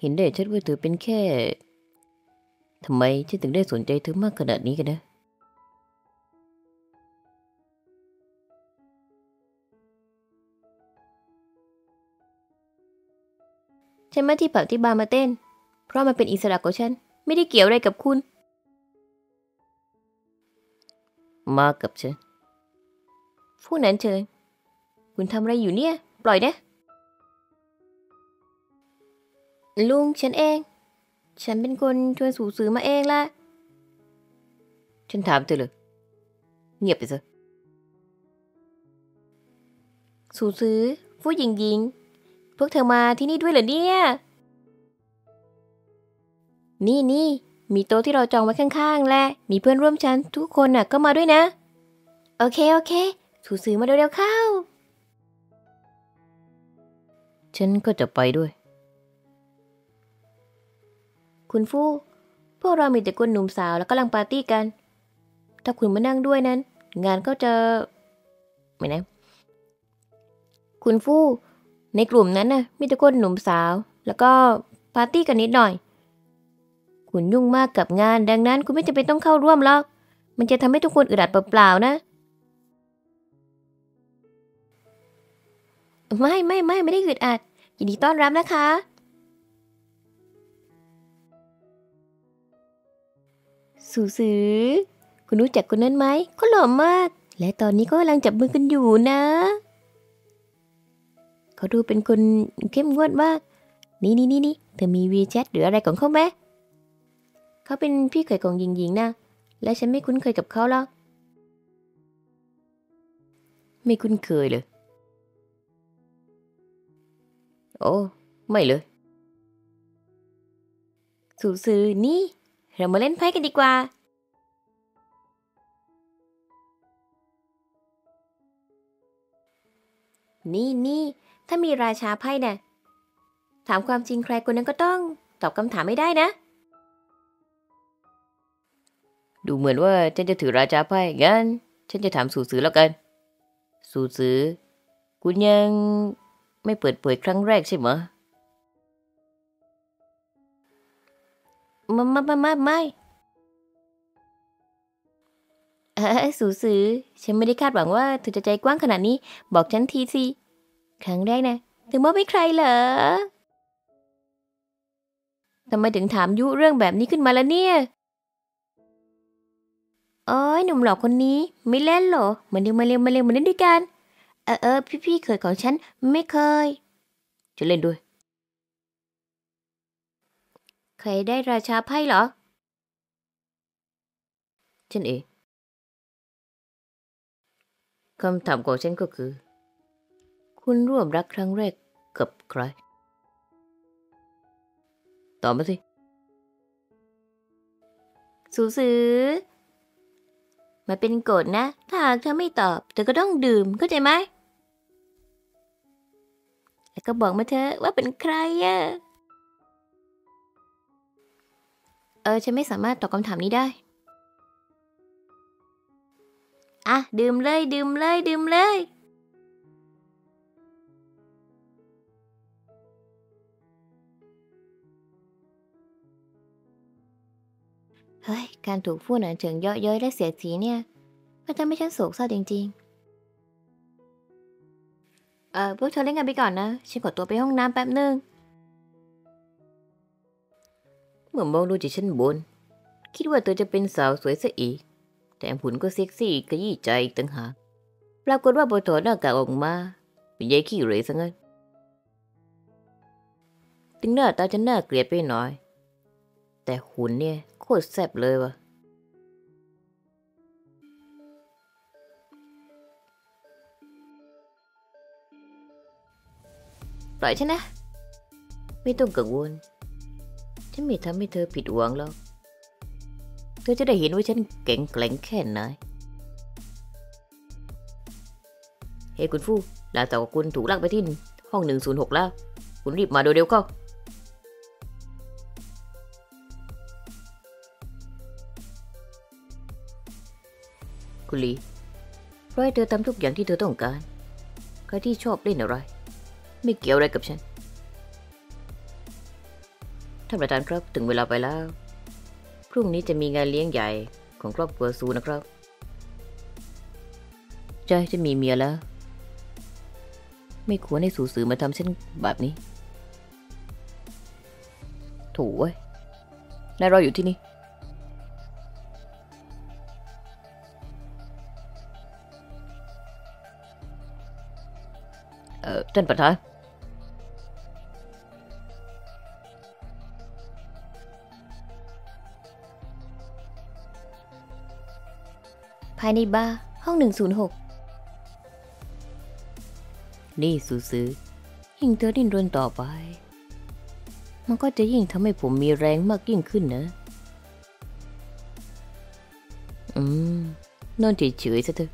ห็นได้ชัดว่าเธอเป็นแค่ทำไมฉันถึงได้สนใจเธอมากขนาดนี้กันนะฉันมาที่ผับที่บาร์มาเต้นเพราะมันเป็นอิสระของฉันไม่ได้เกี่ยวอะไรกับคุณมากับฉันผู้นั้นเชิญคุณทำอะไรอยู่เนี่ยปล่อยนะลุงฉันเองฉันเป็นคนชวนสู่สือมาเองล่ะฉันถามเธอเลยเงียบไปซะสู่สือผู้หญิงพวกเธอมาที่นี่ด้วยเหรอเนี่ยนี่มีโต๊ะที่เราจองไว้ข้างๆและมีเพื่อนร่วมชั้นทุกคนน่ะก็มาด้วยนะโอเคสู่สือมาเร็วๆเข้าฉันก็จะไปด้วยคุณฟู่พวกเรามีแต่คนหนุ่มสาวแล้วกำลังปาร์ตี้กันถ้าคุณมานั่งด้วยนั้นงานก็จะไม่นะคุณฟู่ในกลุ่มนั้นน่ะมีแต่คนหนุ่มสาวแล้วก็ปาร์ตี้กันนิดหน่อยคุณยุ่งมากกับงานดังนั้นคุณไม่จำเป็นต้องเข้าร่วมหรอกมันจะทำให้ทุกคนอึดอัดเปล่าๆนะไม่ได้อึดอัดยินดีต้อนรับนะคะสู่สือคุณรู้จักคนนั้นไหมเขาหล่อมากและตอนนี้ก็กำลังจับมือกันอยู่นะเขาดูเป็นคนเข้มงวดมากนี่เธอมีวีแชทหรืออะไรของเขาไหมเขาเป็นพี่เขยของหญิงนะและฉันไม่คุ้นเคยกับเขาหรอกไม่คุ้นเคยเลยโอ้ไม่เลยสู่สือนี่เรามาเล่นไพ่กันดีกว่านี่ถ้ามีราชาไพ่น่ะถามความจริงใครคนนั้นก็ต้องตอบคำถามไม่ได้นะดูเหมือนว่าฉันจะถือราชาไพ่งั้นฉันจะถามสู่สือแล้วกันสู่สือคุณยังไม่เปิดเผยครั้งแรกใช่ไหมไม่สู่สือฉันไม่ได้คาดหวังว่าเธอจะใจกว้างขนาดนี้บอกฉันทีสิครั้งแรกนะเธอมอบให้ใครเหรอทำไมถึงถามยุเรื่องแบบนี้ขึ้นมาล่ะเนี่ยโอ้ยหนุ่มหล่อคนนี้ไม่เล่นเหรอมาเร็วมาเล่นด้วยกันพี่เคยของฉันไม่เคยจะเล่นด้วยใครได้ราชาไพ่เหรอฉันเองคำถามของฉันก็คือคุณร่วมรักครั้งแรกกับใครตอบมาสิสู่สือมาเป็นกฎนะถ้าหากเธอไม่ตอบเธอก็ต้องดื่มเข้าใจไหมแล้วก็บอกมาเธอว่าเป็นใครอะฉันไม่สามารถตอบคำถามนี้ได้อ่ะดื่มเลยเฮ้ยการถูกผู้หนาเฉิงเยาะเย้ยและเสียดสีเนี่ยมันทำให้ฉันโศกเศร้าจริงๆพวกเธอเล่นกันไปก่อนนะฉันขอตัวไปห้องน้ำแป๊บนึงเมื่อมองดูจากชั้นบนคิดว่าเธอจะเป็นสาวสวยซะอีกแถมหุ่นก็เซ็กซี่ขยี้ใจอีกต่างหากปรากฏว่าพอถอดหน้ากากออกมาเป็นยายขี้เหร่ซะงั้นถึงหน้าตาจะน่าเกลียดไปหน่อยแต่หุ่นเนี่ยโคตรแซ่บเลยวะปล่อยฉันนะไม่ต้องกังวลฉันไม่ทำให้เธอผิดหวังแล้วเธอจะได้เห็นว่าฉันเก่งแกร่งแค่ไหนเฮ้คุณฟู่หลานสาวของคุณถูกลากไปที่ห้อง106แล้วคุณรีบมาโดยเร็วเข้าคุณลีเพราะให้เธอทำทุกอย่างที่เธอต้องการใครที่ชอบเล่นอะไรไม่เกี่ยวอะไรกับฉันท่านประธานครับถึงเวลาไปแล้วพรุ่งนี้จะมีงานเลี้ยงใหญ่ของครอบครัวซูนะครับใช่จะมีเมียแล้วไม่ควรให้สูสือมาทำเช่นแบบนี้โถ่เว้ยนายรออยู่ที่นี่ท่านประธานภายในบาร์ห้อง106นี่สูสือยิ่งเธอดิ้นรนต่อไปมันก็จะยิ่งทำให้ผมมีแรงมากยิ่งขึ้นนะนอนเฉยๆซะเถอะ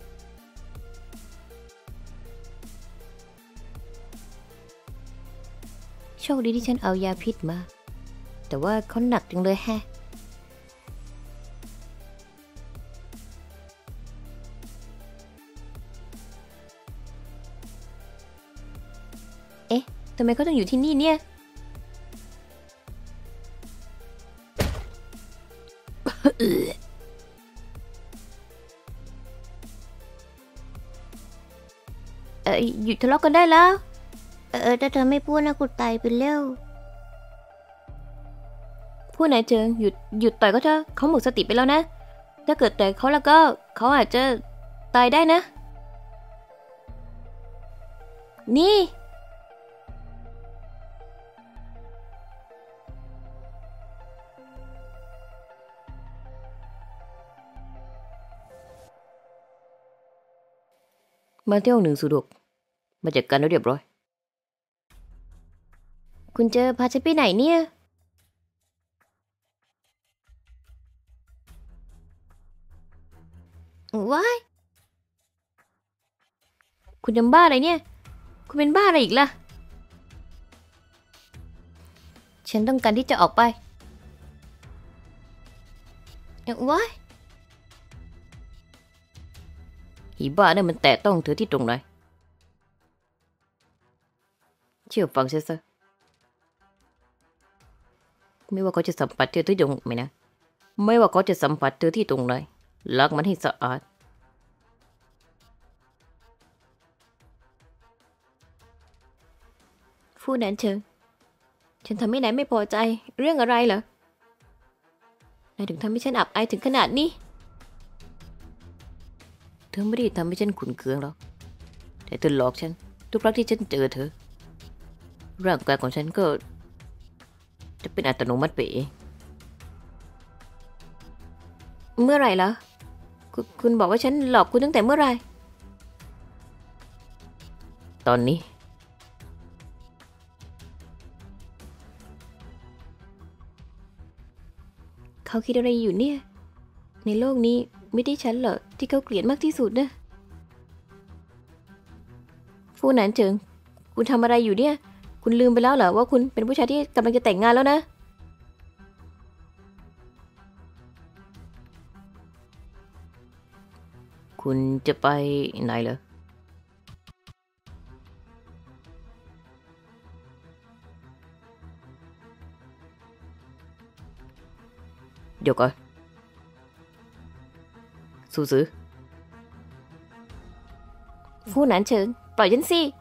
โชคดีที่ฉันเอายาพิษมาแต่ว่าเขาหนักจังเลยแฮะเอ๊ะทำไมเขาต้องอยู่ที่นี่เนี่ยหยุดทะเลาะกันได้แล้วถ้าเธอไม่พูดนะกูตายไปแล้วพูดไหนเจิงหยุดต่อยก็เถอะเขาหมดสติไปแล้วนะถ้าเกิดต่อยเขาแล้วก็เขาอาจจะตายได้นะนี่มาเที่ยว106มาจัดการแล้วเรียบร้อยคุณเจอพาฉันไปไหนเนี่ยว้ายคุณยังบ้าอะไรเนี่ยคุณเป็นบ้าอะไรอีกล่ะฉันต้องการที่จะออกไปว้ายอีบ้าเนี่ยมันแตะต้องเธอที่ตรงไหนเชื่อฟังฉันซะไม่ว่าเขาจะสัมผัสเธอที่ตรงไหนนะไม่ว่าเขาจะสัมผัสเธอที่ตรงไหนล้างมันให้สะอาดฟู่นันเชิงฉันทำให้นายไม่พอใจเรื่องอะไรเหรอนายถึงทำให้ฉันอับอายถึงขนาดนี้เธอไม่ได้ทำให้ฉันขุ่นเคืองหรอกแต่เธอหลอกฉันทุกครั้งที่ฉันเจอเธอร่างกายของฉันก็จะเป็นอัตโนมัติไปเองเมื่อไหร่ล่ะคุณบอกว่าฉันหลอกคุณตั้งแต่เมื่อไหร่ตอนนี้เขาคิดอะไรอยู่เนี่ยในโลกนี้ไม่ได้ฉันเหรอที่เขาเกลียดมากที่สุดนะฟูหนานเจิงคุณทำอะไรอยู่เนี่ยคุณลืมไปแล้วเหรอว่าคุณเป็นผู้ชายที่กำลังจะแต่งงานแล้วนะคุณจะไปไหนเหรอเดี๋ยวก่อนสู้ซื้อฟูหนานเฉิงปล่อยฉันสิ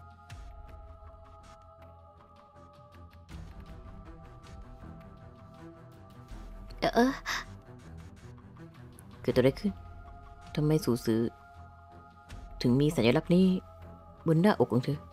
เกิดอะไรขึ้นทำไมสู้ซื้อถึงมีสัญลักษณ์นี้บนหน้าอกของเธอ